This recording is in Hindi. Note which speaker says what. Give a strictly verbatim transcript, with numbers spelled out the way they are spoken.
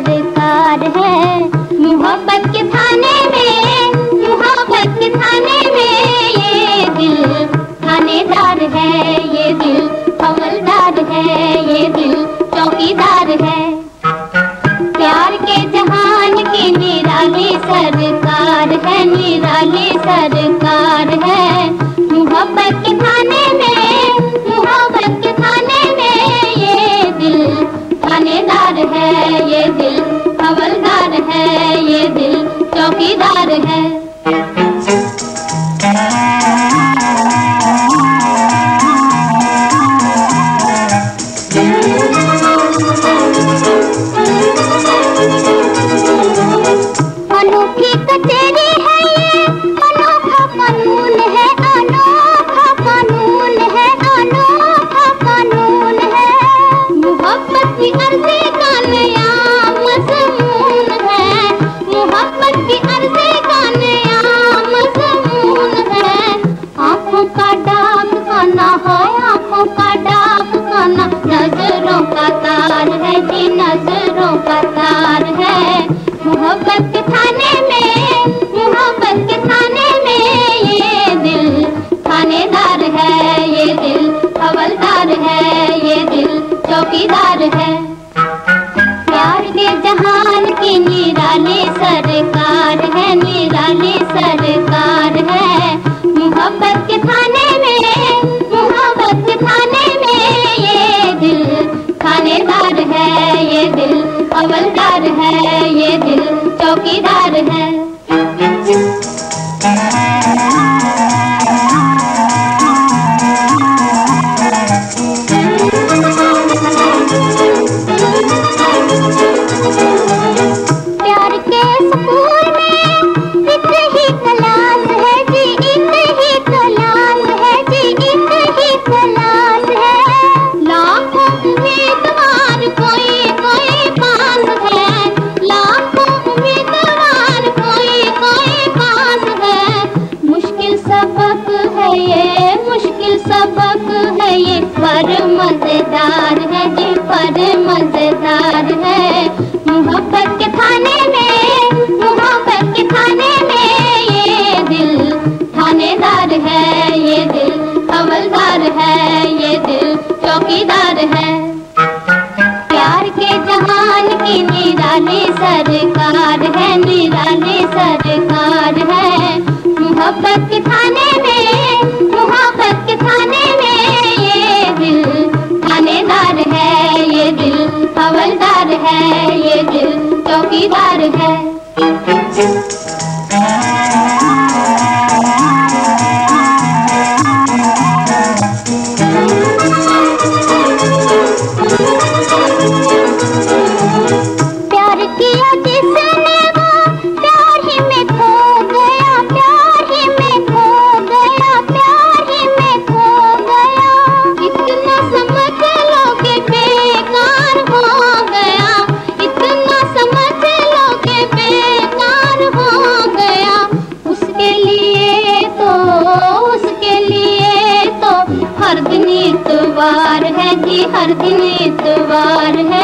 Speaker 1: सरकार है। मोहब्बत के थाने में, मोहब्बत के थाने में ये दिल थानेदार है, ये दिल हवलदार है, ये दिल चौकीदार है। प्यार के जहान की निराली सरकार है, निराली सरकार है। मोहब्बत के थाने में, मोहब्बत के थाने में ये दिल थानेदार है, ये दिल हवलदार है, ये दिल चौकीदार है। अनोखी कचेरी है ये, अनोखा कानून है, अनोखा कानून है, अनोखा कानून है। मोहब्बत की अर्जी का नया मज़मून है, मोहब्बत की अर्जी का नया मज़मून है। आँखों का डाक खाना है, आँखों का डाक खाना, नजरों का तार है जी, नजरों का तार है। मोहब्बत के थाने में, मोहब्बत के थाने में ये दिल थानेदार है, ये दिल हवलदार है, ये दिल चौकीदार है। प्यार के जहान की निराली सरकार है, निराली सरकार है। मोहब्बत के थाने में, मोहब्बत के थाने में ये दिल थानेदार है, ये दिल हवलदार है, ये दिल चौकीदार है। प्यार के स्कूल में एक ही क्लास है जी, एक ही क्लास है जी, एक ही क्लास है। लाखों उम्मीदवार कोई कोई पास है, लाखों उम्मीदवार कोई कोई पास है। मुश्किल सबक है ये, मुश्किल सबक है ये, पर मजेदार है जी, पर मजेदार है। मोहब्बत के थाने में, मोहब्बत के थाने में ये दिल थानेदार है, ये दिल हवलदार है, ये दिल चौकीदार है। प्यार के जहान की निराली सरकार है, निराली सरकार है। मोहब्बत के थाने में, मोहब्बत के थाने में ये दिल थानेदार है, ये दिल हवलदार है, ये दिल चौकीदार है। प्यार किया जिसने वो प्यार ही में खो गया, प्यार ही में खो गया, प्यार ही में खो गया। इतना समझ लो कि बेकार हो गया, इतना समझ लो कि बेकार हो गया। उसके लिए तो, उसके लिए तो हर दिन इतवार है जी, हर दिन इतवार है।